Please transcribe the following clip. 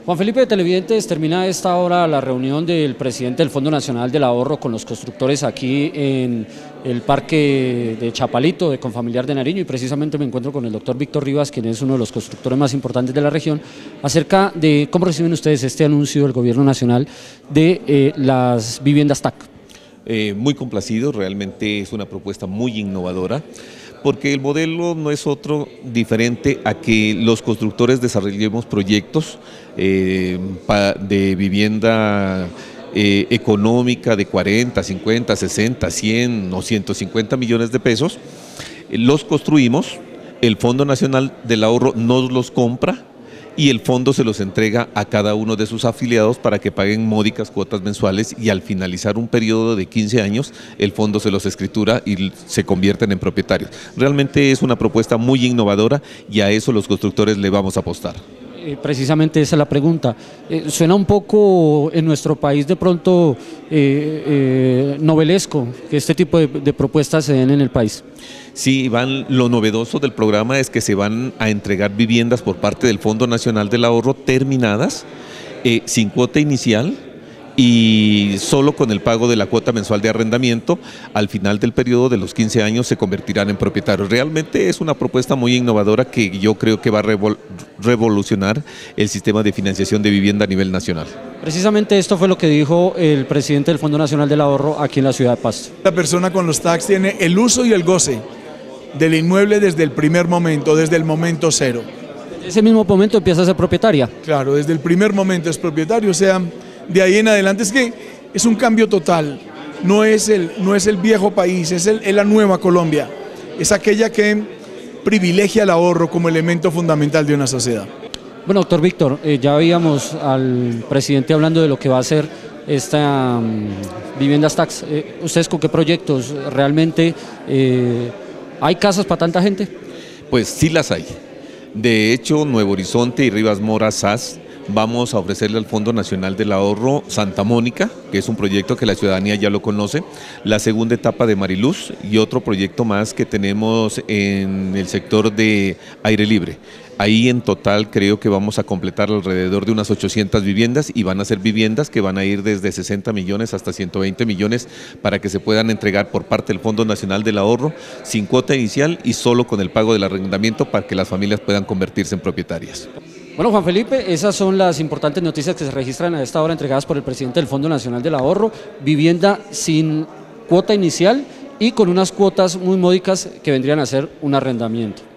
Juan Felipe de Televidentes, termina a esta hora la reunión del presidente del Fondo Nacional del Ahorro con los constructores aquí en el parque de Chapalito, de Confamiliar de Nariño, y precisamente me encuentro con el doctor Víctor Rivas, quien es uno de los constructores más importantes de la región, acerca de cómo reciben ustedes este anuncio del Gobierno Nacional de las viviendas TAC. Muy complacido, realmente es una propuesta muy innovadora, porque el modelo no es otro diferente a que los constructores desarrollemos proyectos de vivienda económica de 40, 50, 60, 100 o 150 millones de pesos, los construimos, el Fondo Nacional del Ahorro nos los compra y el fondo se los entrega a cada uno de sus afiliados para que paguen módicas cuotas mensuales, y al finalizar un periodo de 15 años el fondo se los escritura y se convierten en propietarios. Realmente es una propuesta muy innovadora y a eso los constructores le vamos a apostar. Precisamente esa es la pregunta. Suena un poco en nuestro país de pronto novelesco que este tipo de propuestas se den en el país. Sí, Iván, lo novedoso del programa es que se van a entregar viviendas por parte del Fondo Nacional del Ahorro terminadas, sin cuota inicial y solo con el pago de la cuota mensual de arrendamiento. Al final del periodo de los 15 años se convertirán en propietarios. Realmente es una propuesta muy innovadora que yo creo que va a revolucionar el sistema de financiación de vivienda a nivel nacional. Precisamente esto fue lo que dijo el presidente del Fondo Nacional del Ahorro aquí en la ciudad de Pasto. La persona con los TACs tiene el uso y el goce del inmueble desde el primer momento, desde el momento cero. Desde ese mismo momento empieza a ser propietaria. Claro, desde el primer momento es propietario, o sea, de ahí en adelante es que es un cambio total, no es el viejo país, es la nueva Colombia, es aquella que privilegia el ahorro como elemento fundamental de una sociedad. Bueno, doctor Víctor, ya veíamos al presidente hablando de lo que va a ser esta viviendas tax. ¿Ustedes con qué proyectos? ¿Realmente hay casas para tanta gente? Pues sí las hay. De hecho, Nuevo Horizonte y Rivas Mora SAS vamos a ofrecerle al Fondo Nacional del Ahorro Santa Mónica, que es un proyecto que la ciudadanía ya lo conoce, la segunda etapa de Mariluz y otro proyecto más que tenemos en el sector de aire libre. Ahí en total creo que vamos a completar alrededor de unas 800 viviendas, y van a ser viviendas que van a ir desde 60 millones hasta 120 millones para que se puedan entregar por parte del Fondo Nacional del Ahorro sin cuota inicial y solo con el pago del arrendamiento para que las familias puedan convertirse en propietarias. Bueno, Juan Felipe, esas son las importantes noticias que se registran a esta hora entregadas por el presidente del Fondo Nacional del Ahorro. Vivienda sin cuota inicial y con unas cuotas muy módicas que vendrían a ser un arrendamiento.